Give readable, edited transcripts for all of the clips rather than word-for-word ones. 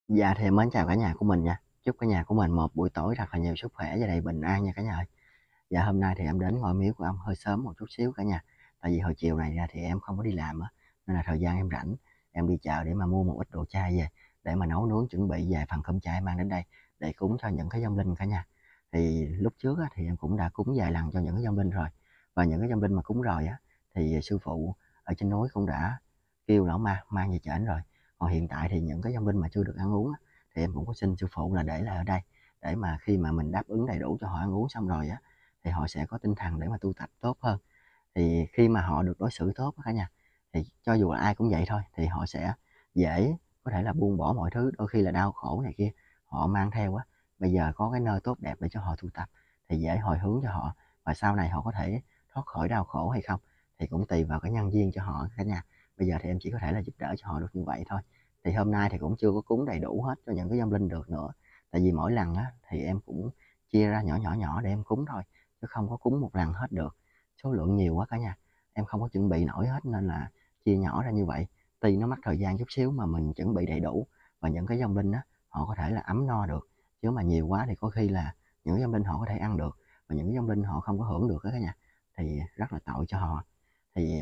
Dạ thì em mến chào cả nhà của mình nha. Chúc cả nhà của mình một buổi tối thật là nhiều sức khỏe và đầy bình an nha cả nhà ơi. Dạ hôm nay thì em đến ngôi miếu của ông hơi sớm một chút xíu cả nhà. Tại vì hồi chiều này ra thì em không có đi làm á, nên là thời gian em rảnh, em đi chợ để mà mua một ít đồ chay về để mà nấu nướng chuẩn bị vài phần cơm chay mang đến đây để cúng cho những cái vong linh cả nhà. Thì lúc trước á, thì em cũng đã cúng vài lần cho những cái vong linh rồi. Và những cái vong linh mà cúng rồi á thì sư phụ ở trên núi cũng đã kêu lão ma mang về trển rồi. Còn hiện tại thì những cái vong linh mà chưa được ăn uống á, thì em cũng có xin sư phụ là để lại ở đây để mà khi mà mình đáp ứng đầy đủ cho họ ăn uống xong rồi á thì họ sẽ có tinh thần để mà tu tập tốt hơn. Thì khi mà họ được đối xử tốt cả nhà, thì cho dù là ai cũng vậy thôi thì họ sẽ dễ có thể là buông bỏ mọi thứ, đôi khi là đau khổ này kia họ mang theo á, bây giờ có cái nơi tốt đẹp để cho họ tu tập thì dễ hồi hướng cho họ, và sau này họ có thể thoát khỏi đau khổ hay không thì cũng tùy vào cái nhân duyên cho họ cả nhà. Bây giờ thì em chỉ có thể là giúp đỡ cho họ được như vậy thôi. Thì hôm nay thì cũng chưa có cúng đầy đủ hết cho những cái vong linh được nữa, tại vì mỗi lần á thì em cũng chia ra nhỏ nhỏ nhỏ để em cúng thôi, chứ không có cúng một lần hết được, số lượng nhiều quá cả nhà, em không có chuẩn bị nổi hết nên là chia nhỏ ra như vậy. Tuy nó mất thời gian chút xíu mà mình chuẩn bị đầy đủ và những cái vong linh á họ có thể là ấm no được, chứ mà nhiều quá thì có khi là những cái vong linh họ có thể ăn được và những cái vong linh họ không có hưởng được đó cả nhà, thì rất là tội cho họ. Thì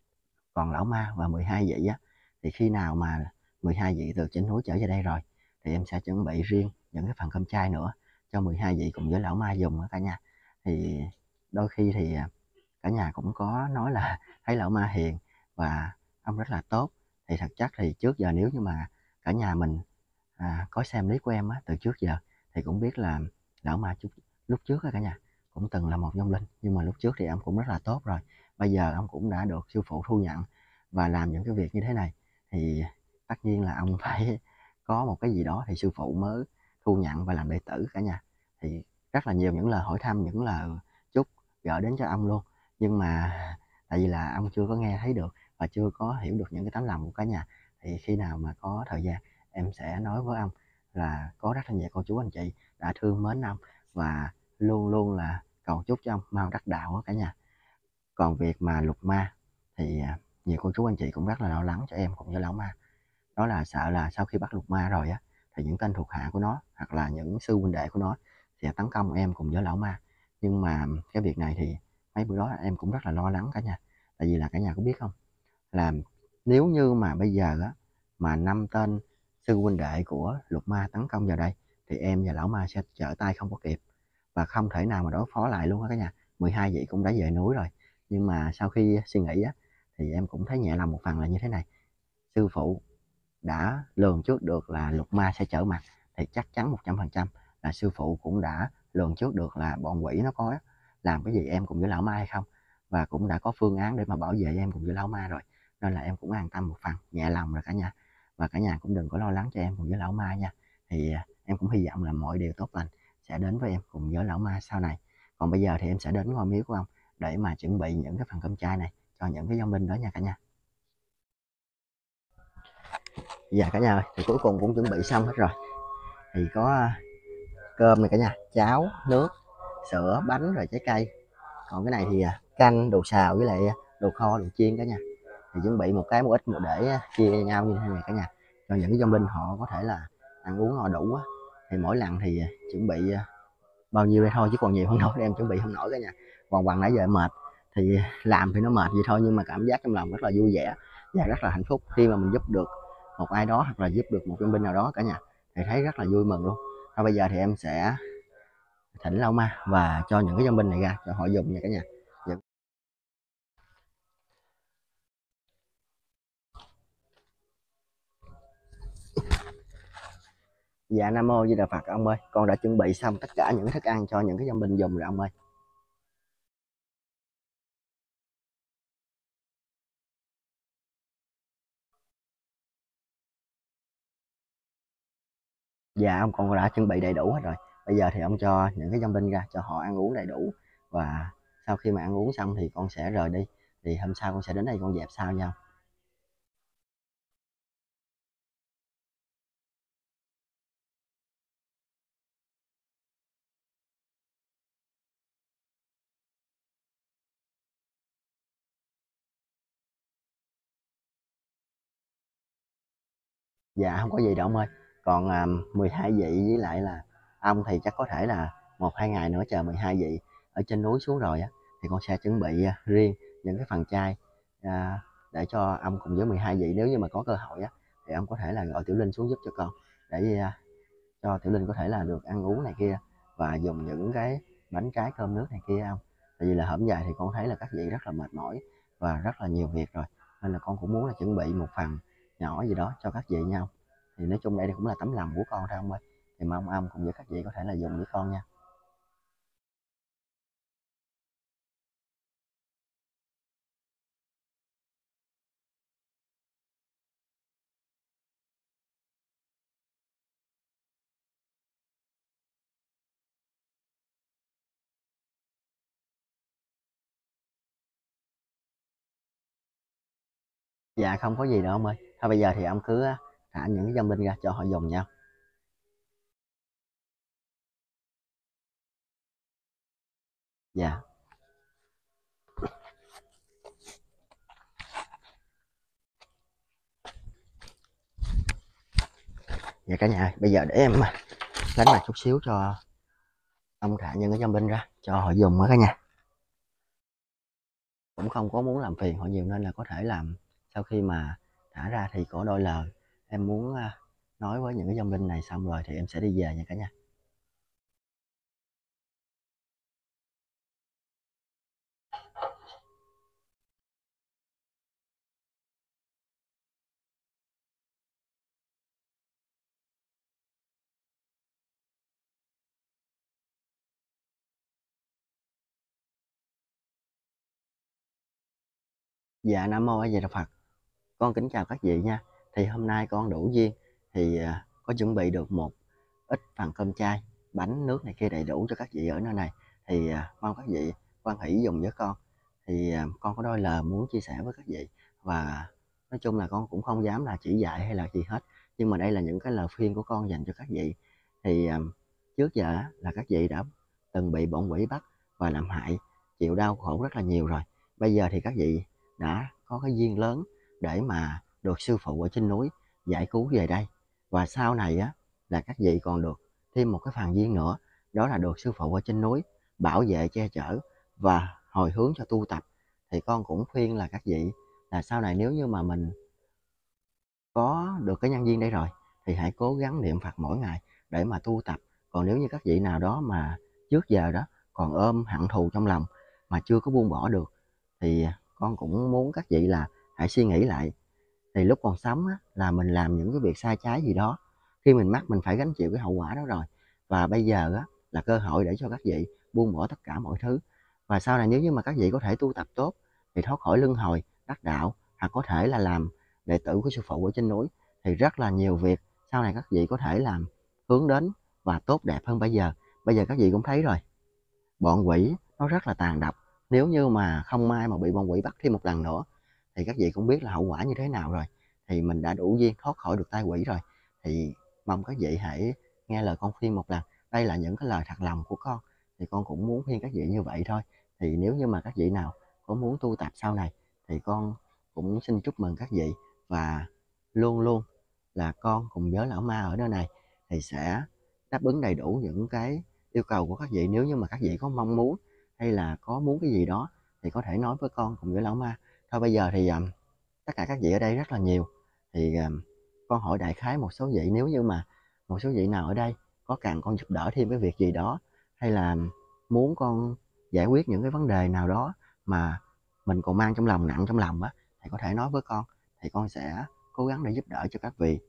còn lão ma và 12 vị á, thì khi nào mà 12 vị từ trên núi trở về đây rồi thì em sẽ chuẩn bị riêng những cái phần cơm chay nữa cho 12 vị cùng với lão ma dùng đó cả nhà. Thì đôi khi thì cả nhà cũng có nói là thấy lão ma hiền và ông rất là tốt. Thì thật chất thì trước giờ nếu như mà cả nhà mình có xem clip của em á từ trước giờ thì cũng biết là lão ma lúc trước á cả nhà cũng từng là một vong linh, nhưng mà lúc trước thì ông cũng rất là tốt rồi. Bây giờ ông cũng đã được sư phụ thu nhận và làm những cái việc như thế này thì tất nhiên là ông phải có một cái gì đó thì sư phụ mới thu nhận và làm đệ tử cả nhà. Thì rất là nhiều những lời hỏi thăm, những lời chúc gửi đến cho ông luôn, nhưng mà tại vì là ông chưa có nghe thấy được và chưa có hiểu được những cái tấm lòng của cả nhà, thì khi nào mà có thời gian em sẽ nói với ông là có rất là nhiều cô chú anh chị đã thương mến ông và luôn luôn là cầu chúc cho ông mau đắc đạo đó cả nhà. Còn việc mà lục ma thì nhiều cô chú anh chị cũng rất là lo lắng cho em cùng với lão ma, đó là sợ là sau khi bắt lục ma rồi á thì những tên thuộc hạ của nó hoặc là những sư huynh đệ của nó sẽ tấn công em cùng với lão ma. Nhưng mà cái việc này thì mấy bữa đó em cũng rất là lo lắng cả nhà, tại vì là cả nhà có biết không, là nếu như mà bây giờ á mà 5 tên sư huynh đệ của lục ma tấn công vào đây thì em và lão ma sẽ trở tay không có kịp và không thể nào mà đối phó lại luôn á cả nhà. 12 vị cũng đã về núi rồi, nhưng mà sau khi suy nghĩ á thì em cũng thấy nhẹ lòng một phần là như thế này: sư phụ đã lường trước được là lục ma sẽ trở mặt thì chắc chắn 100% là sư phụ cũng đã lường trước được là bọn quỷ nó có làm cái gì em cùng với lão ma hay không, và cũng đã có phương án để mà bảo vệ em cùng với lão ma rồi, nên là em cũng an tâm một phần, nhẹ lòng rồi cả nhà. Và cả nhà cũng đừng có lo lắng cho em cùng với lão ma nha. Thì em cũng hy vọng là mọi điều tốt lành sẽ đến với em cùng với lão ma sau này. Còn bây giờ thì em sẽ đến ngôi miếu của ông để mà chuẩn bị những cái phần cơm chay này cho những cái vong linh đó nha cả nhà. Dạ cả nhà ơi, thì cuối cùng cũng chuẩn bị xong hết rồi. Thì có cơm này cả nhà, cháo, nước, sữa, bánh rồi trái cây. Còn cái này thì canh, đồ xào với lại đồ kho, đồ chiên cả nhà. Thì chuẩn bị một cái một ít một để chia nhau như thế này cả nhà. Cho những cái vong linh họ có thể là ăn uống no đủ á. Thì mỗi lần thì chuẩn bị bao nhiêu đây thôi chứ còn nhiều không nổi, em chuẩn bị không nổi cả nhà. Còn bằng nãy giờ em mệt thì làm thì nó mệt vậy thôi, nhưng mà cảm giác trong lòng rất là vui vẻ và rất là hạnh phúc khi mà mình giúp được một ai đó hoặc là giúp được một vong linh nào đó cả nhà, thì thấy rất là vui mừng luôn. Thôi bây giờ thì em sẽ thỉnh lão ma và cho những cái vong linh này ra cho họ dùng nha cả nhà. Dạ Nam Mô Di Đà Phật ông ơi, con đã chuẩn bị xong tất cả những thức ăn cho những cái vong linh dùng rồi ông ơi. Dạ ông con đã chuẩn bị đầy đủ hết rồi. Bây giờ thì ông cho những cái vong linh ra cho họ ăn uống đầy đủ, và sau khi mà ăn uống xong thì con sẽ rời đi. Thì hôm sau con sẽ đến đây con dẹp sau nha. Dạ không có gì đâu ông ơi. Còn 12 vị với lại là ong thì chắc có thể là 1-2 ngày nữa chờ 12 vị ở trên núi xuống rồi á, thì con sẽ chuẩn bị riêng những cái phần chay à, để cho ông cùng với 12 vị. Nếu như mà có cơ hội á thì ông có thể là gọi Tiểu Linh xuống giúp cho con, để cho Tiểu Linh có thể là được ăn uống này kia, và dùng những cái bánh trái cơm nước này kia không. Tại vì là hổm dài thì con thấy là các vị rất là mệt mỏi và rất là nhiều việc rồi, nên là con cũng muốn là chuẩn bị một phần nhỏ gì đó cho các vị nhau. Thì nói chung đây cũng là tấm lòng của con thôi ông ơi, thì mong ông cùng với các vị có thể là dùng với con nha. Dạ không có gì đâu ông ơi, thôi bây giờ thì ông cứ thả những cái dâm linh ra cho họ dùng nhau. Dạ. Dạ cả nhà ơi, bây giờ để em lánh mặt chút xíu cho ông thả những cái dâm linh ra cho họ dùng á cả nhà. Cũng không có muốn làm phiền họ nhiều nên là có thể làm sau khi mà thả ra thì có đôi lời em muốn nói với những cái dâm linh này, xong rồi thì em sẽ đi về nha cả nhà. Dạ Nam Mô A Di Đà Phật. Con kính chào các vị nha. Thì hôm nay con đủ duyên thì có chuẩn bị được một ít phần cơm chay, bánh nước này kia đầy đủ cho các vị ở nơi này. Thì mong các vị quan hỷ dùng với con. Thì con có đôi lời muốn chia sẻ với các vị, và nói chung là con cũng không dám là chỉ dạy hay là gì hết. Nhưng mà đây là những cái lời khuyên của con dành cho các vị. Thì trước giờ là các vị đã từng bị bọn quỷ bắt và làm hại, chịu đau khổ rất là nhiều rồi. Bây giờ thì các vị đã có cái duyên lớn để mà được sư phụ ở trên núi giải cứu về đây, và sau này á là các vị còn được thêm một cái phần duyên nữa, đó là được sư phụ ở trên núi bảo vệ che chở và hồi hướng cho tu tập. Thì con cũng khuyên là các vị là sau này nếu như mà mình có được cái nhân duyên đây rồi thì hãy cố gắng niệm Phật mỗi ngày để mà tu tập. Còn nếu như các vị nào đó mà trước giờ đó còn ôm hận thù trong lòng mà chưa có buông bỏ được, thì con cũng muốn các vị là hãy suy nghĩ lại. Thì lúc còn sống á, là mình làm những cái việc sai trái gì đó, khi mình mắc mình phải gánh chịu cái hậu quả đó rồi. Và bây giờ á, là cơ hội để cho các vị buông bỏ tất cả mọi thứ. Và sau này nếu như mà các vị có thể tu tập tốt thì thoát khỏi luân hồi đắc đạo, hoặc có thể là làm đệ tử của sư phụ ở trên núi, thì rất là nhiều việc sau này các vị có thể làm hướng đến và tốt đẹp hơn bây giờ. Bây giờ các vị cũng thấy rồi, bọn quỷ nó rất là tàn độc. Nếu như mà không may mà bị bọn quỷ bắt thêm một lần nữa thì các vị cũng biết là hậu quả như thế nào rồi. Thì mình đã đủ duyên thoát khỏi được tai quỷ rồi, thì mong các vị hãy nghe lời con khuyên một lần. Đây là những cái lời thật lòng của con, thì con cũng muốn khuyên các vị như vậy thôi. Thì nếu như mà các vị nào có muốn tu tập sau này thì con cũng xin chúc mừng các vị, và luôn luôn là con cùng với lão ma ở nơi này thì sẽ đáp ứng đầy đủ những cái yêu cầu của các vị. Nếu như mà các vị có mong muốn hay là có muốn cái gì đó thì có thể nói với con cùng với lão ma. Thôi bây giờ thì tất cả các vị ở đây rất là nhiều, thì con hỏi đại khái một số vị, nếu như mà một số vị nào ở đây có cần con giúp đỡ thêm cái việc gì đó, hay là muốn con giải quyết những cái vấn đề nào đó mà mình còn mang trong lòng, nặng trong lòng á, thì có thể nói với con, thì con sẽ cố gắng để giúp đỡ cho các vị.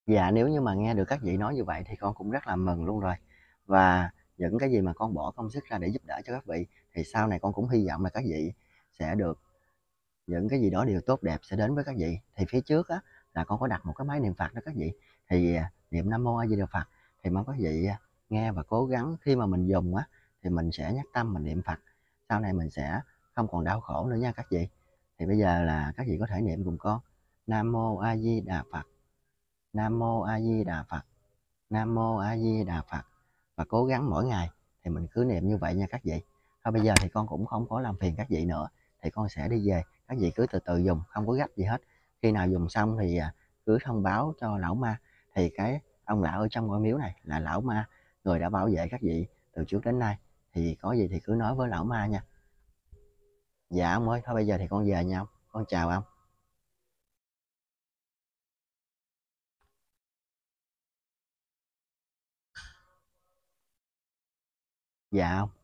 Dạ, nếu như mà nghe được các vị nói như vậy thì con cũng rất là mừng luôn rồi. Và những cái gì mà con bỏ công sức ra để giúp đỡ cho các vị thì sau này con cũng hy vọng là các vị sẽ được những cái gì đó điều tốt đẹp sẽ đến với các vị. Thì phía trước á là con có đặt một cái máy niệm Phật đó các vị. Thì niệm Nam Mô A Di Đà Phật thì mong các vị nghe và cố gắng khi mà mình dùng á thì mình sẽ nhắc tâm mình niệm Phật. Sau này mình sẽ không còn đau khổ nữa nha các vị. Thì bây giờ là các vị có thể niệm cùng con. Nam Mô A Di Đà Phật. Nam Mô A Di Đà Phật. Nam Mô A Di Đà Phật. Và cố gắng mỗi ngày thì mình cứ niệm như vậy nha các vị. Thôi bây giờ thì con cũng không có làm phiền các vị nữa, thì con sẽ đi về, các vị cứ từ từ dùng, không có gấp gì hết. Khi nào dùng xong thì cứ thông báo cho lão ma. Thì cái ông lão ở trong ngôi miếu này là lão ma, người đã bảo vệ các vị từ trước đến nay. Thì có gì thì cứ nói với lão ma nha. Dạ ông ơi, thôi bây giờ thì con về nha ông. Con chào ông. Dạ ông.